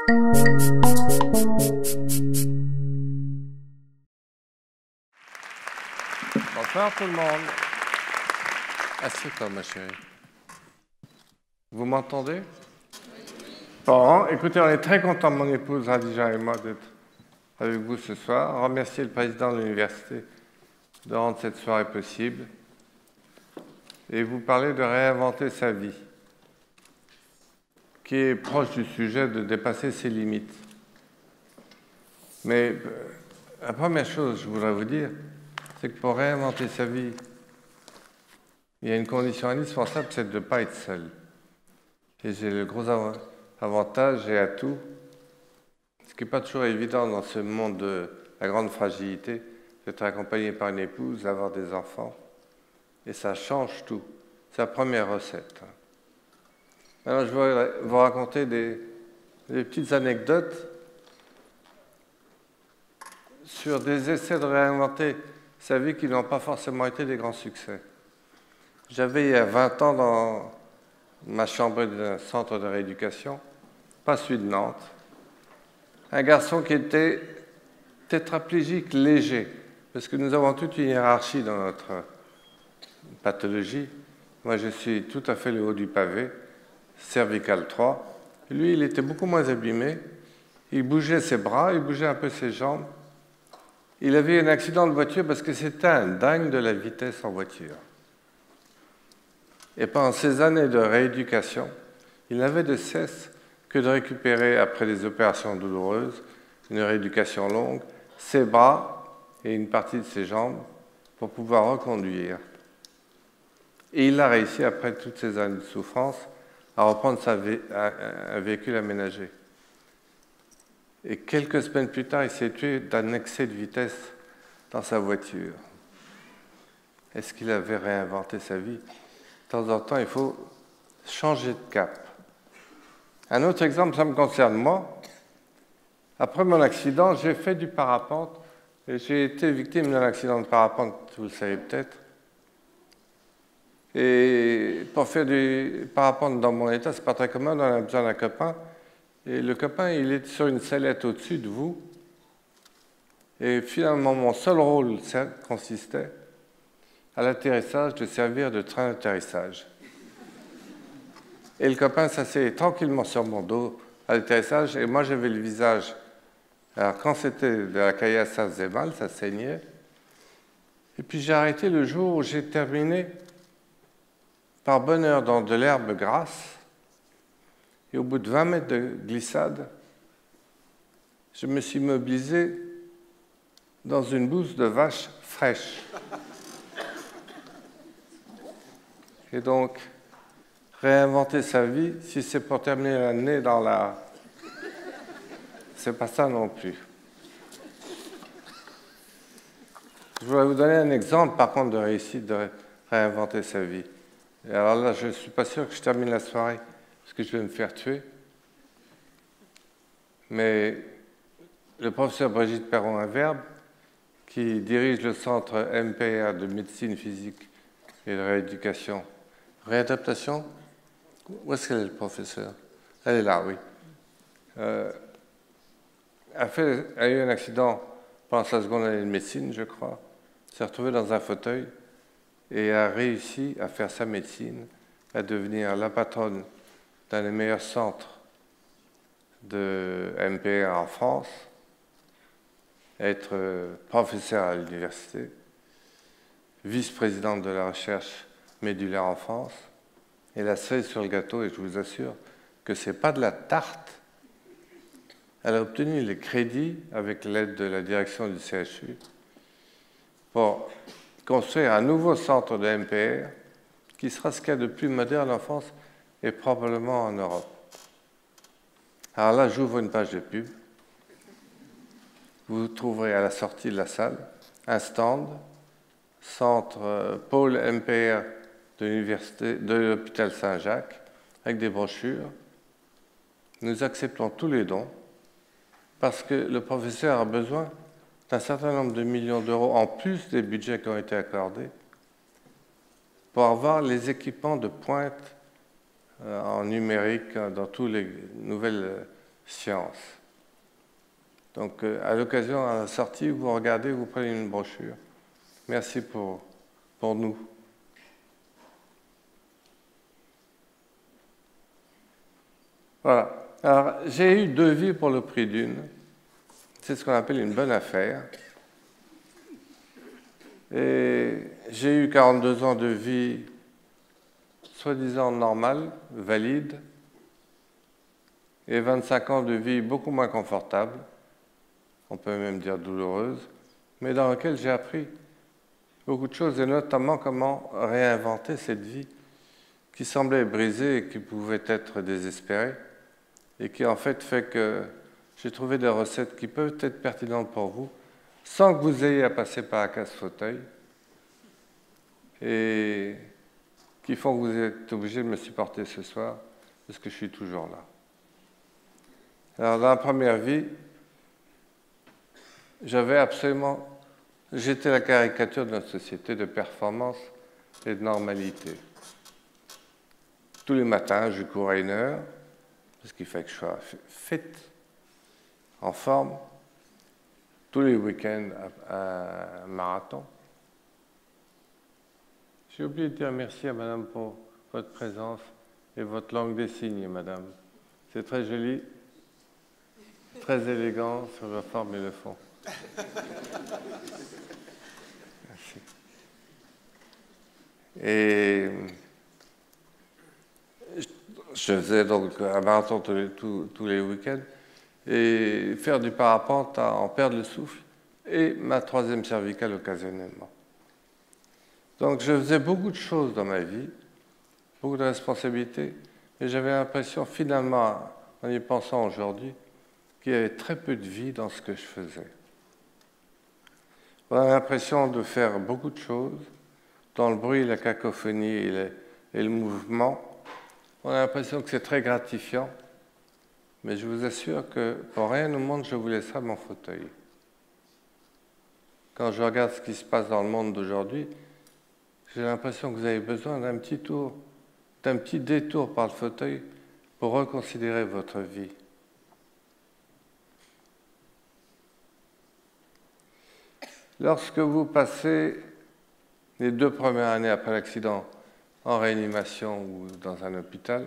Bonsoir tout le monde. Assieds-toi, ma chérie. Vous m'entendez? Bon, écoutez, on est très contents, mon épouse Radija et moi, d'être avec vous ce soir. Remercier le président de l'université de rendre cette soirée possible et vous parler de réinventer sa vie, qui est proche du sujet de dépasser ses limites. Mais la première chose que je voudrais vous dire, c'est que pour réinventer sa vie, il y a une condition indispensable, c'est de ne pas être seul. Et j'ai le gros avantage et atout, ce qui n'est pas toujours évident dans ce monde de la grande fragilité, d'être accompagné par une épouse, d'avoir des enfants. Et ça change tout. C'est la première recette. Alors, je vais vous raconter des petites anecdotes sur des essais de réinventer sa vie qui n'ont pas forcément été des grands succès. J'avais il y a 20 ans dans ma chambre d'un centre de rééducation, pas celui de Nantes, un garçon qui était tétraplégique léger, parce que nous avons toute une hiérarchie dans notre pathologie. Moi, je suis tout à fait le haut du pavé, cervical 3. Lui, il était beaucoup moins abîmé. Il bougeait ses bras, il bougeait un peu ses jambes. Il avait eu un accident de voiture parce que c'était un dingue de la vitesse en voiture. Et pendant ces années de rééducation, il n'avait de cesse que de récupérer, après des opérations douloureuses, une rééducation longue, ses bras et une partie de ses jambes pour pouvoir reconduire. Et il a réussi, après toutes ces années de souffrance, à reprendre un véhicule aménagé. Et quelques semaines plus tard, il s'est tué d'un excès de vitesse dans sa voiture. Est-ce qu'il avait réinventé sa vie? De temps en temps, il faut changer de cap. Un autre exemple, ça me concerne moi. Après mon accident, j'ai fait du parapente et j'ai été victime d'un accident de parapente, vous le savez peut-être. Et pour faire du parapente dans mon état, c'est pas très commode, on a besoin d'un copain. Et le copain, il est sur une sellette au-dessus de vous. Et finalement, mon seul rôle consistait à l'atterrissage de servir de train d'atterrissage. Et le copain s'asseyait tranquillement sur mon dos à l'atterrissage, et moi j'avais le visage. Alors quand c'était de la caillasse, ça faisait mal, ça saignait. Et puis j'ai arrêté le jour où j'ai terminé par bonheur dans de l'herbe grasse. Et au bout de 20 mètres de glissade, je me suis mobilisé dans une bouse de vache fraîche. Et donc, réinventer sa vie, si c'est pour terminer l'année dans la... c'est pas ça non plus. Je voudrais vous donner un exemple, par contre, de réussite de réinventer sa vie. Et alors là, je ne suis pas sûr que je termine la soirée, parce que je vais me faire tuer. Mais le professeur Brigitte Perron-Inverbe, qui dirige le centre MPR de médecine physique et de rééducation, réadaptation, où est-ce qu'elle est, le professeur? Elle est là, oui. A eu un accident pendant sa seconde année de médecine, je crois, s'est retrouvée dans un fauteuil et a réussi à faire sa médecine, à devenir la patronne d'un des meilleurs centres de MPR en France, à être professeure à l'université, vice-présidente de la recherche médulaire en France, et la cerise sur le gâteau, et je vous assure que ce n'est pas de la tarte. Elle a obtenu les crédits avec l'aide de la direction du CHU pour construire un nouveau centre de MPR qui sera ce qu'il y a de plus moderne en France et probablement en Europe. Alors là, j'ouvre une page de pub. Vous trouverez à la sortie de la salle un stand, centre pôle MPR de l'hôpital Saint-Jacques, avec des brochures. Nous acceptons tous les dons parce que le professeur a besoin d'un certain nombre de millions d'euros en plus des budgets qui ont été accordés pour avoir les équipements de pointe en numérique dans toutes les nouvelles science. Donc, à l'occasion, à la sortie, vous regardez, vous prenez une brochure. Merci pour nous. Voilà. Alors, j'ai eu 2 vies pour le prix d'une. C'est ce qu'on appelle une bonne affaire. Et j'ai eu 42 ans de vie soi-disant normale, valide, et 25 ans de vie beaucoup moins confortable, on peut même dire douloureuse, mais dans laquelle j'ai appris beaucoup de choses, et notamment comment réinventer cette vie qui semblait brisée et qui pouvait être désespérée, et qui en fait que j'ai trouvé des recettes qui peuvent être pertinentes pour vous, sans que vous ayez à passer par la casse-fauteuil, et qui font que vous êtes obligé de me supporter ce soir, parce que je suis toujours là. Alors, dans la première vie, j'étais la caricature de notre société de performance et de normalité. Tous les matins, je courais 1 heure, parce qu'il fallait que je sois fit, en forme. Tous les week-ends, à un marathon. J'ai oublié de dire merci à Madame pour votre présence et votre langue des signes, Madame. C'est très joli, très élégant sur la forme et le fond. Merci. Et je faisais donc un marathon tous les week-ends et faire du parapente à en perdre le souffle et ma 3e cervicale occasionnellement. Donc je faisais beaucoup de choses dans ma vie, beaucoup de responsabilités, et j'avais l'impression finalement, en y pensant aujourd'hui, qu'il y avait très peu de vie dans ce que je faisais. On a l'impression de faire beaucoup de choses, dans le bruit, la cacophonie et le mouvement. On a l'impression que c'est très gratifiant, mais je vous assure que pour rien au monde, je vous laisserai mon fauteuil. Quand je regarde ce qui se passe dans le monde d'aujourd'hui, j'ai l'impression que vous avez besoin d'un petit détour par le fauteuil pour reconsidérer votre vie. Lorsque vous passez les 2 premières années après l'accident en réanimation ou dans un hôpital,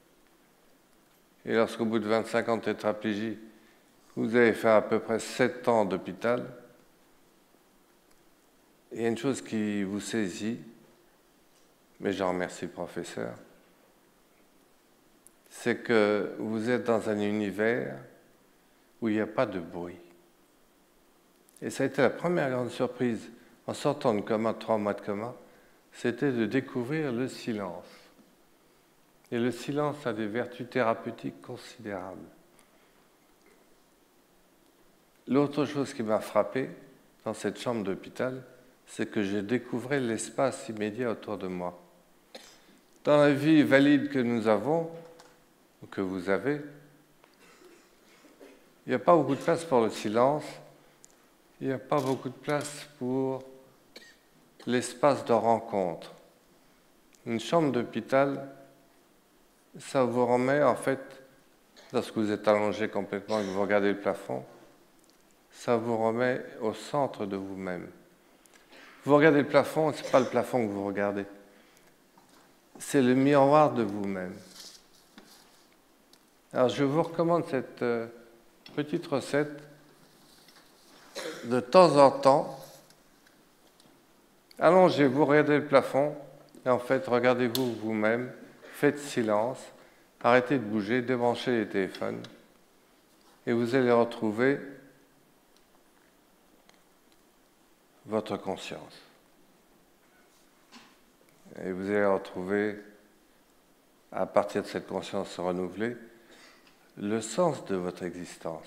et lorsqu'au bout de 25 ans de tétraplégie, vous avez fait à peu près 7 ans d'hôpital, il y a une chose qui vous saisit, mais j'en remercie le professeur, c'est que vous êtes dans un univers où il n'y a pas de bruit. Et ça a été la première grande surprise en sortant de coma, 3 mois de coma, c'était de découvrir le silence. Et le silence a des vertus thérapeutiques considérables. L'autre chose qui m'a frappé dans cette chambre d'hôpital, c'est que je découvrais l'espace immédiat autour de moi. Dans la vie valide que nous avons, ou que vous avez, il n'y a pas beaucoup de place pour le silence, il n'y a pas beaucoup de place pour l'espace de rencontre. Une chambre d'hôpital, ça vous remet en fait, lorsque vous êtes allongé complètement et que vous regardez le plafond, ça vous remet au centre de vous-même. Vous regardez le plafond, ce n'est pas le plafond que vous regardez, c'est le miroir de vous-même. Alors je vous recommande cette petite recette. De temps en temps, allongez-vous, regardez le plafond, et en fait, regardez-vous vous-même, faites silence, arrêtez de bouger, débranchez les téléphones, et vous allez retrouver votre conscience. Et vous allez retrouver, à partir de cette conscience renouvelée, le sens de votre existence.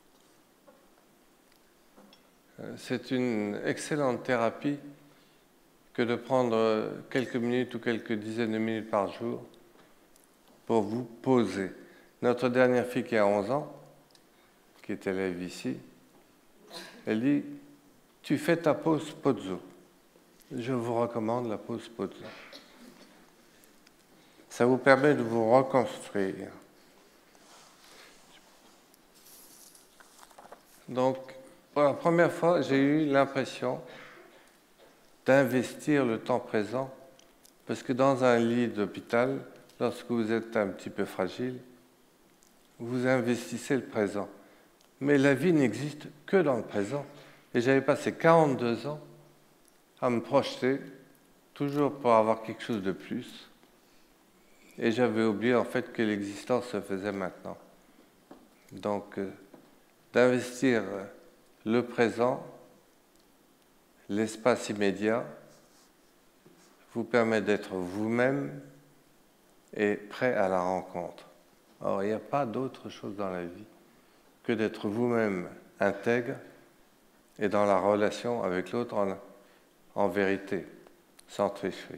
C'est une excellente thérapie que de prendre quelques minutes ou quelques dizaines de minutes par jour pour vous poser. Notre dernière fille qui a 11 ans, qui est élève ici, elle dit « Tu fais ta pause Pozzo ». Je vous recommande la pause Pozzo. Ça vous permet de vous reconstruire. Donc, pour la première fois, j'ai eu l'impression d'investir le temps présent, parce que dans un lit d'hôpital, lorsque vous êtes un petit peu fragile, vous investissez le présent. Mais la vie n'existe que dans le présent. Et j'avais passé 42 ans à me projeter, toujours pour avoir quelque chose de plus. Et j'avais oublié en fait que l'existence se faisait maintenant. Donc, d'investir le présent, l'espace immédiat, vous permet d'être vous-même et prêt à la rencontre. Or, il n'y a pas d'autre chose dans la vie que d'être vous-même intègre et dans la relation avec l'autre en vérité, sans tricherie.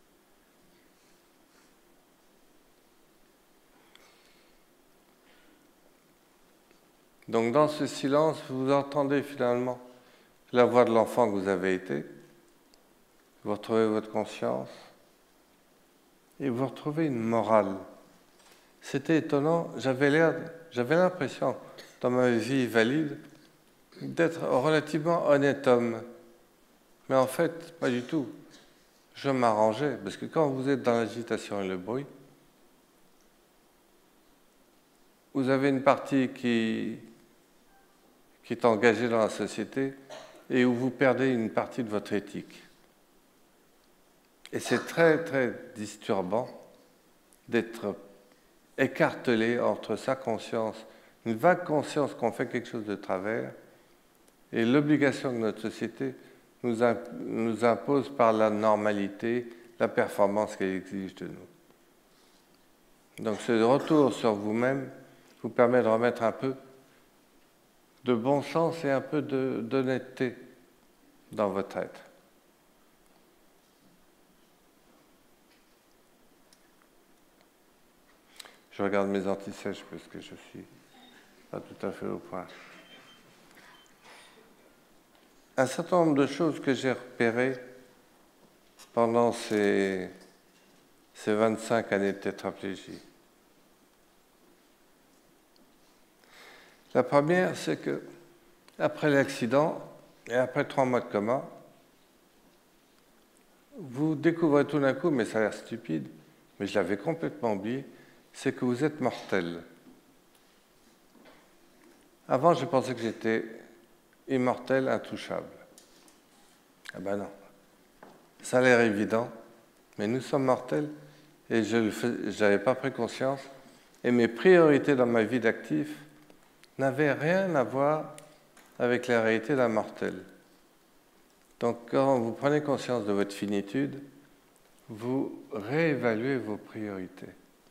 Donc dans ce silence, vous entendez finalement la voix de l'enfant que vous avez été, vous retrouvez votre conscience et vous retrouvez une morale. C'était étonnant, j'avais l'impression dans ma vie valide d'être relativement honnête homme. Mais en fait, pas du tout. Je m'arrangeais, parce que quand vous êtes dans l'agitation et le bruit, vous avez une partie qui est engagée dans la société et où vous perdez une partie de votre éthique. Et c'est très, très disturbant d'être écartelé entre sa conscience, une vague conscience qu'on fait quelque chose de travers, et l'obligation que notre société nous impose par la normalité, la performance qu'elle exige de nous. Donc ce retour sur vous-même vous permet de remettre un peu de bon sens et un peu d'honnêteté dans votre être. Je regarde mes antisèches parce que je suis pas tout à fait au point. Un certain nombre de choses que j'ai repérées pendant ces 25 années de tétraplégie. La première, c'est que après l'accident et après 3 mois de coma, vous découvrez tout d'un coup, mais ça a l'air stupide, mais je l'avais complètement oublié, c'est que vous êtes mortel. Avant, je pensais que j'étais immortel, intouchable. Ah ben non. Ça a l'air évident, mais nous sommes mortels et je n'avais pas pris conscience. Et mes priorités dans ma vie d'actif n'avaient rien à voir avec la réalité d'un mortel. Donc quand vous prenez conscience de votre finitude, vous réévaluez vos priorités.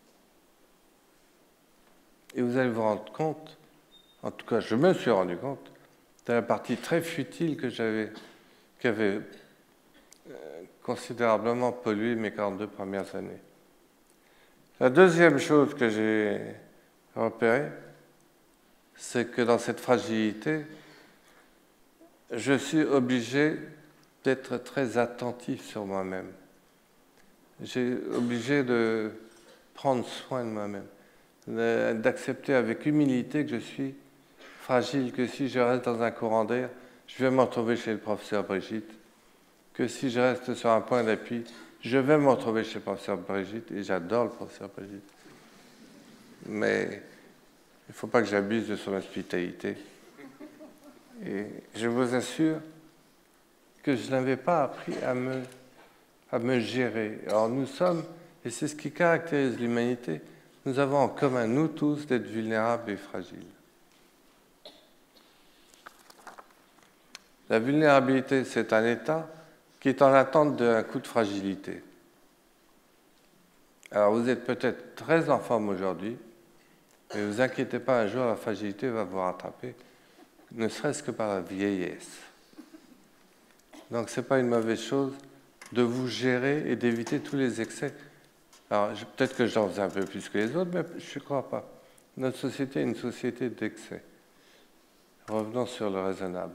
Et vous allez vous rendre compte, en tout cas je me suis rendu compte, de la partie très futile qui avait considérablement pollué mes 42 premières années. La deuxième chose que j'ai repérée, c'est que dans cette fragilité, je suis obligé d'être très attentif sur moi-même. J'ai obligé de prendre soin de moi-même, d'accepter avec humilité que je suis fragile, que si je reste dans un courant d'air, je vais me retrouver chez le professeur Brigitte, que si je reste sur un point d'appui, je vais me retrouver chez le professeur Brigitte, et j'adore le professeur Brigitte. Mais il ne faut pas que j'abuse de son hospitalité. Et je vous assure que je n'avais pas appris à me gérer. Alors nous sommes, et c'est ce qui caractérise l'humanité, nous avons en commun, nous tous, d'être vulnérables et fragiles. La vulnérabilité, c'est un état qui est en attente d'un coup de fragilité. Alors vous êtes peut-être très en forme aujourd'hui, mais ne vous inquiétez pas, un jour la fragilité va vous rattraper, ne serait-ce que par la vieillesse. Donc ce n'est pas une mauvaise chose de vous gérer et d'éviter tous les excès. Alors peut-être que j'en faisais un peu plus que les autres, mais je ne crois pas. Notre société est une société d'excès. Revenons sur le raisonnable.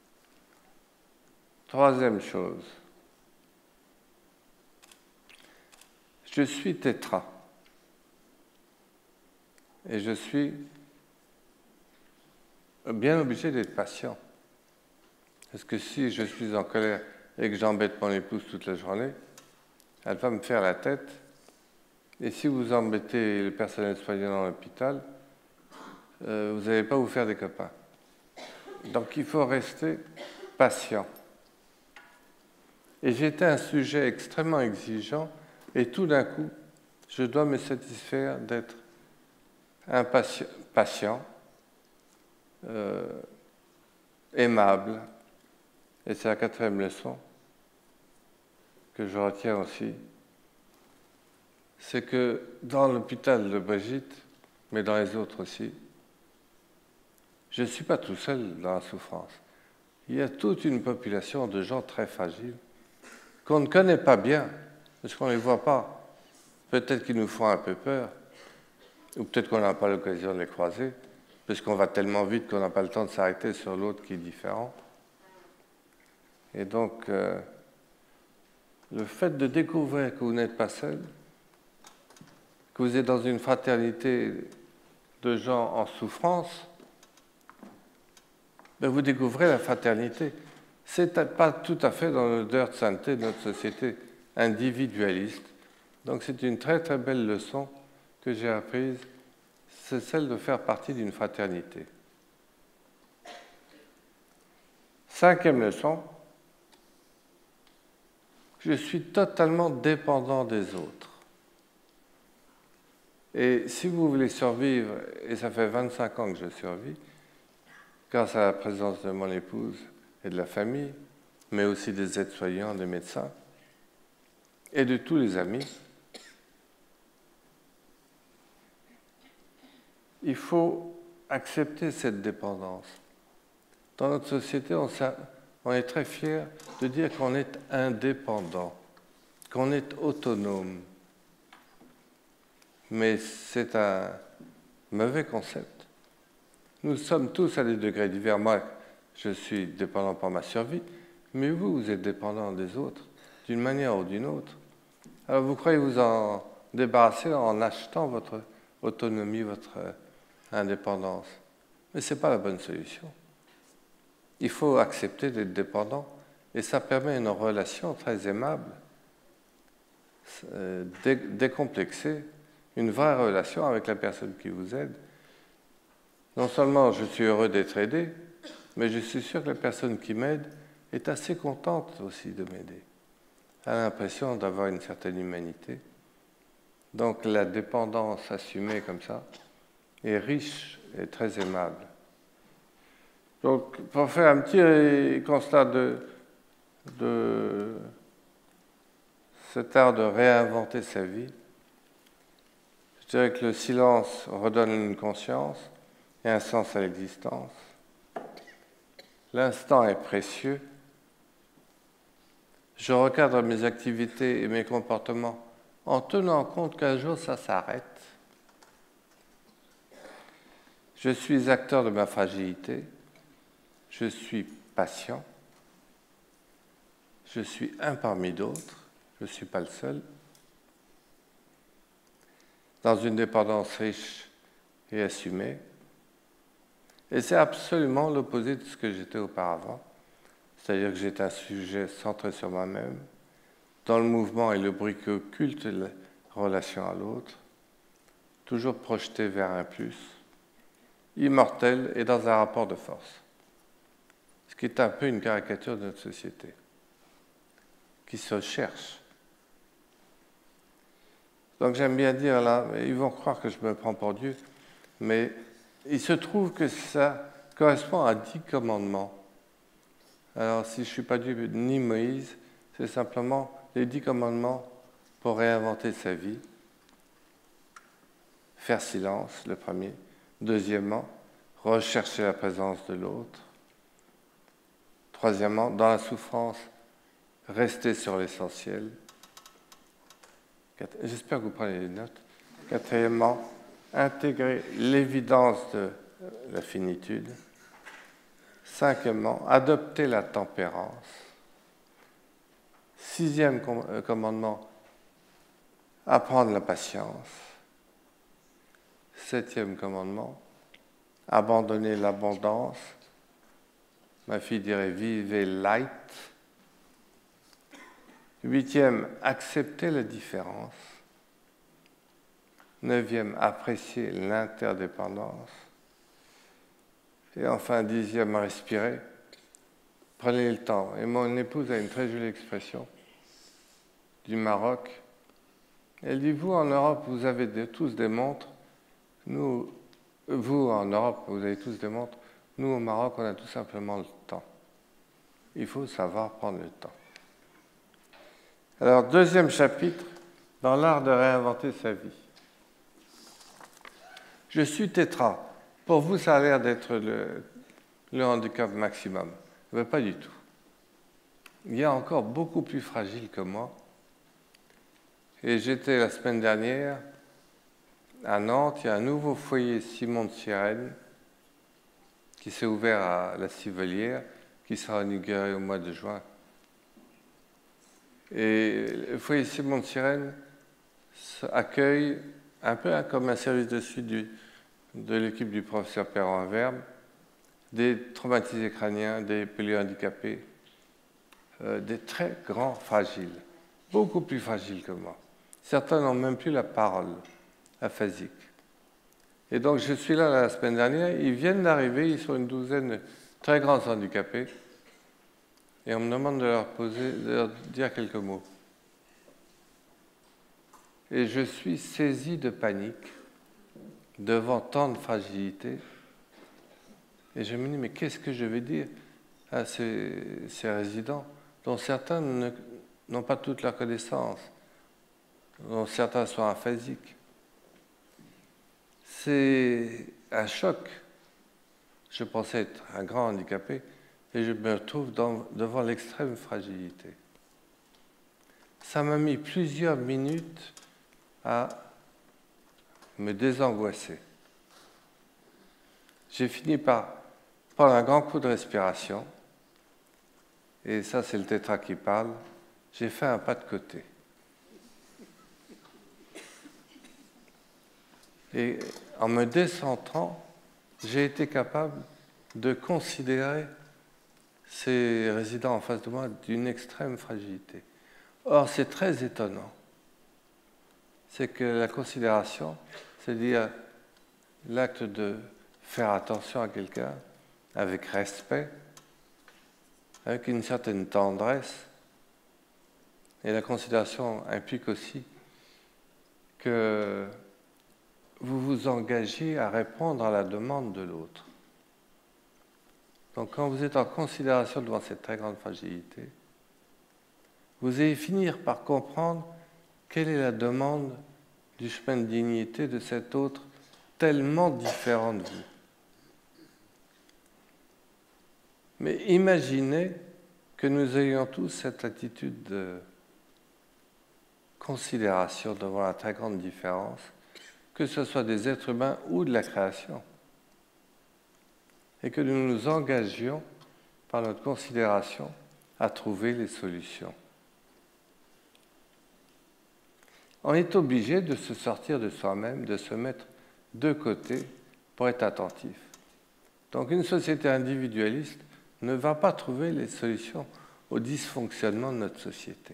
Troisième chose. Je suis tétra. Et je suis bien obligé d'être patient. Parce que si je suis en colère et que j'embête mon épouse toute la journée, elle va me faire la tête. Et si vous embêtez le personnel soignant dans l'hôpital, vous n'allez pas vous faire des copains. Donc il faut rester patient. Et j'étais un sujet extrêmement exigeant, et tout d'un coup, je dois me satisfaire d'être patient, aimable. Et c'est la 4e leçon que je retiens aussi. C'est que dans l'hôpital de Brigitte, mais dans les autres aussi, je ne suis pas tout seul dans la souffrance. Il y a toute une population de gens très fragiles qu'on ne connaît pas bien, parce qu'on ne les voit pas. Peut-être qu'ils nous font un peu peur, ou peut-être qu'on n'a pas l'occasion de les croiser, parce qu'on va tellement vite qu'on n'a pas le temps de s'arrêter sur l'autre qui est différent. Et donc, le fait de découvrir que vous n'êtes pas seul, que vous êtes dans une fraternité de gens en souffrance, ben vous découvrez la fraternité. C'est pas tout à fait dans l'odeur de sainteté de notre société individualiste. Donc c'est une très très belle leçon que j'ai apprise, c'est celle de faire partie d'une fraternité. 5e leçon, je suis totalement dépendant des autres. Et si vous voulez survivre, et ça fait 25 ans que je survis, grâce à la présence de mon épouse et de la famille, mais aussi des aides-soignants, des médecins, et de tous les amis, il faut accepter cette dépendance. Dans notre société, on est très fiers de dire qu'on est indépendant, qu'on est autonome. Mais c'est un mauvais concept. Nous sommes tous à des degrés divers. Moi, je suis dépendant pour ma survie, mais vous, vous êtes dépendant des autres, d'une manière ou d'une autre. Alors vous croyez vous en débarrasser en achetant votre autonomie, votre indépendance. Mais ce n'est pas la bonne solution. Il faut accepter d'être dépendant, et ça permet une relation très aimable, décomplexée, une vraie relation avec la personne qui vous aide. Non seulement je suis heureux d'être aidé, mais je suis sûr que la personne qui m'aide est assez contente aussi de m'aider. Elle a l'impression d'avoir une certaine humanité. Donc la dépendance assumée comme ça est riche et très aimable. Donc pour faire un petit constat de cet art de réinventer sa vie, je dirais que le silence redonne une conscience et un sens à l'existence. L'instant est précieux. Je recadre mes activités et mes comportements en tenant compte qu'un jour ça s'arrête. Je suis acteur de ma fragilité. Je suis patient. Je suis un parmi d'autres. Je ne suis pas le seul. Dans une dépendance riche et assumée. Et c'est absolument l'opposé de ce que j'étais auparavant. C'est-à-dire que j'étais un sujet centré sur moi-même, dans le mouvement et le bruit qui occulte la relation à l'autre, toujours projeté vers un plus, immortel et dans un rapport de force. Ce qui est un peu une caricature de notre société, qui se cherche. Donc j'aime bien dire là, ils vont croire que je me prends pour Dieu, mais il se trouve que ça correspond à 10 commandements. Alors si je ne suis pas Dieu ni Moïse, c'est simplement les 10 commandements pour réinventer sa vie. Faire silence, le premier. Deuxièmement, rechercher la présence de l'autre. Troisièmement, dans la souffrance, rester sur l'essentiel. J'espère que vous prenez les notes. Quatrièmement, intégrer l'évidence de la finitude. Cinquièmement, adopter la tempérance. Sixième commandement, apprendre la patience. Septième commandement, abandonner l'abondance. Ma fille dirait vivez light. 8e, accepter la différence. 9e, apprécier l'interdépendance. Et enfin, 10e, respirer. Prenez le temps. Et mon épouse a une très jolie expression du Maroc. Elle dit, vous en Europe, vous avez tous des montres. Nous, vous en Europe, vous avez tous des montres. Nous, au Maroc, on a tout simplement le temps. Il faut savoir prendre le temps. Alors, 2e chapitre, dans l'art de réinventer sa vie. Je suis tétra. Pour vous, ça a l'air d'être le handicap maximum. Mais pas du tout. Il y a encore beaucoup plus fragile que moi. Et j'étais la semaine dernière à Nantes, il y a un nouveau foyer Simon de Sirène qui s'est ouvert à la Civelière, qui sera inauguré au mois de juin. Et le foyer Simon de Sirène accueille un peu comme un service de suite de l'équipe du professeur Perron-Verbe, des traumatisés crâniens, des polyhandicapés, des très grands fragiles, beaucoup plus fragiles que moi. Certains n'ont même plus la parole aphasique. Et donc je suis là la semaine dernière, ils viennent d'arriver, ils sont une douzaine de très grands handicapés, et on me demande de leur dire quelques mots. Et je suis saisi de panique devant tant de fragilité. Et je me dis, mais qu'est-ce que je vais dire à ces résidents, dont certains n'ont pas toutes leurs connaissances, dont certains sont aphasiques. C'est un choc. Je pensais être un grand handicapé et je me retrouve devant l'extrême fragilité. Ça m'a mis plusieurs minutes à me désangoisser. J'ai fini par prendre un grand coup de respiration, et ça c'est le tétra qui parle, j'ai fait un pas de côté. Et en me décentrant, j'ai été capable de considérer ces résidents en face de moi d'une extrême fragilité. Or, c'est très étonnant. C'est que la considération, c'est-à-dire l'acte de faire attention à quelqu'un avec respect, avec une certaine tendresse, et la considération implique aussi que vous vous engagez à répondre à la demande de l'autre. Donc quand vous êtes en considération devant cette très grande fragilité, vous allez finir par comprendre quelle est la demande du chemin de dignité de cet autre tellement différent de vous. Mais imaginez que nous ayons tous cette attitude de considération devant la très grande différence, que ce soit des êtres humains ou de la création, et que nous nous engagions par notre considération à trouver les solutions. On est obligé de se sortir de soi-même, de se mettre de côté pour être attentif. Donc une société individualiste ne va pas trouver les solutions au dysfonctionnement de notre société.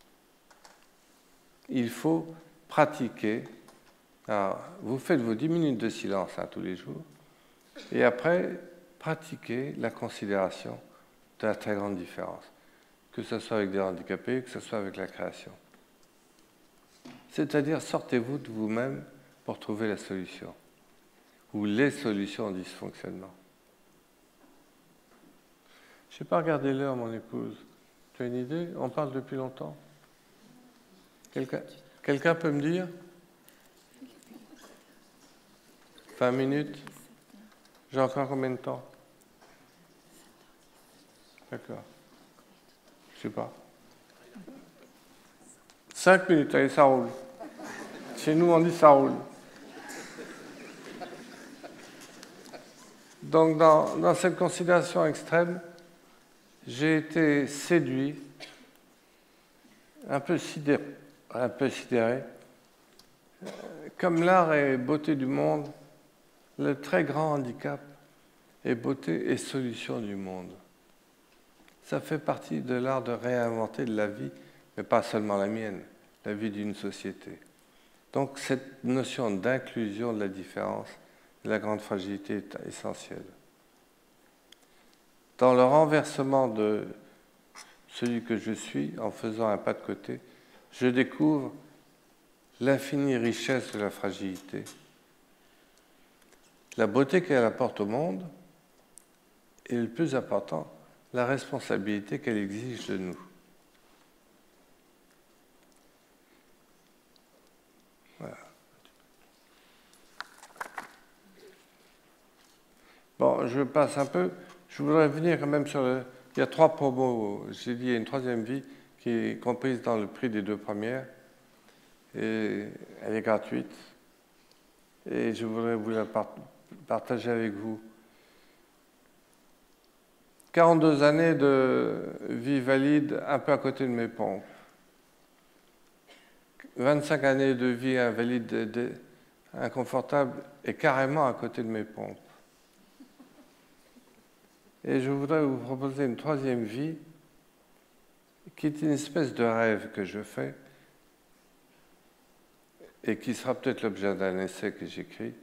Il faut pratiquer. Alors, vous faites vos 10 minutes de silence tous les jours, et après, pratiquez la considération de la très grande différence, que ce soit avec des handicapés, que ce soit avec la création. C'est-à-dire, sortez-vous de vous-même pour trouver la solution, ou les solutions au dysfonctionnement. Je n'ai pas regardé l'heure, mon épouse. Tu as une idée? On parle depuis longtemps. Quelqu'un peut me dire? 20 minutes? J'ai encore combien de temps? D'accord. Je ne sais pas. 5 minutes, allez, ça roule. Chez nous, on dit ça roule. Donc, dans cette considération extrême, j'ai été séduit, un peu sidéré. Comme l'art et beauté du monde, le très grand handicap est beauté et solution du monde. Ça fait partie de l'art de réinventer de la vie, mais pas seulement la mienne, la vie d'une société. Donc cette notion d'inclusion de la différence, de la grande fragilité est essentielle. Dans le renversement de celui que je suis, en faisant un pas de côté, je découvre l'infinie richesse de la fragilité, la beauté qu'elle apporte au monde et, le plus important, la responsabilité qu'elle exige de nous. Voilà. Bon, je passe un peu. Je voudrais venir quand même sur le... Il y a 3 promos. J'ai dit il y a une 3e vie qui est comprise dans le prix des 2 premières. Et elle est gratuite. Et je voudrais vous la partager avec vous. 42 années de vie valide un peu à côté de mes pompes. 25 années de vie invalide, inconfortable et carrément à côté de mes pompes. Et je voudrais vous proposer une 3e vie qui est une espèce de rêve que je fais et qui sera peut-être l'objet d'un essai que j'écris.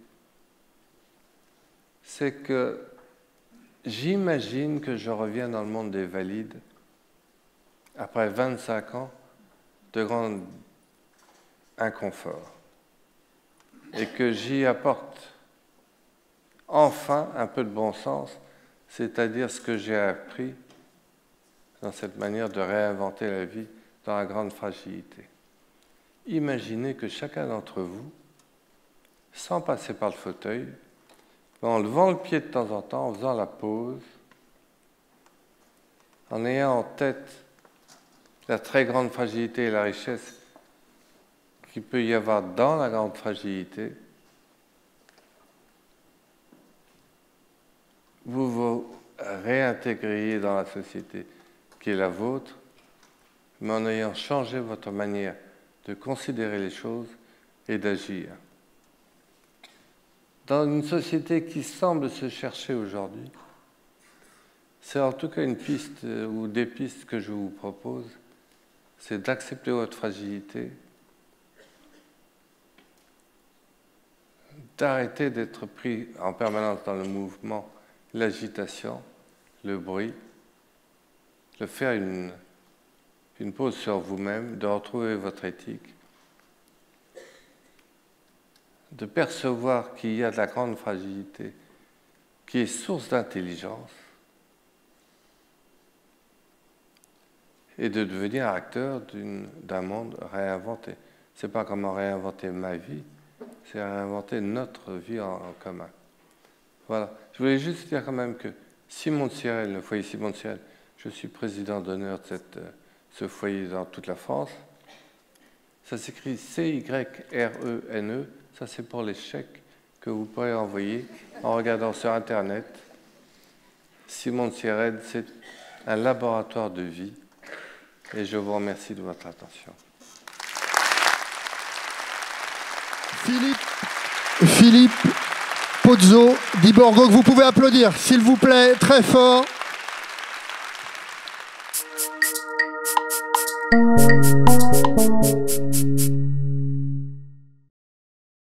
C'est que j'imagine que je reviens dans le monde des valides après 25 ans de grand inconfort et que j'y apporte enfin un peu de bon sens, c'est-à-dire ce que j'ai appris dans cette manière de réinventer la vie dans la grande fragilité. Imaginez que chacun d'entre vous, sans passer par le fauteuil, en levant le pied de temps en temps, en faisant la pause, en ayant en tête la très grande fragilité et la richesse qu'il peut y avoir dans la grande fragilité, vous vous réintégriez dans la société qui est la vôtre, mais en ayant changé votre manière de considérer les choses et d'agir. Dans une société qui semble se chercher aujourd'hui, c'est en tout cas une piste ou des pistes que je vous propose, c'est d'accepter votre fragilité, d'arrêter d'être pris en permanence dans le mouvement, l'agitation, le bruit, de faire une pause sur vous-même, de retrouver votre éthique, de percevoir qu'il y a de la grande fragilité qui est source d'intelligence et de devenir acteur d'un monde réinventé. Ce n'est pas comment réinventer ma vie, c'est réinventer notre vie en commun. Voilà. Je voulais juste dire quand même que Simon de Sirène, le foyer Simon de Sirène, je suis président d'honneur de ce foyer dans toute la France. Ça s'écrit C-Y-R-E-N-E. Ça, c'est pour les chèques que vous pourrez envoyer en regardant sur Internet. Simon de Sirène, c'est un laboratoire de vie. Et je vous remercie de votre attention. Philippe Pozzo di Borgo, que vous pouvez applaudir, s'il vous plaît, très fort.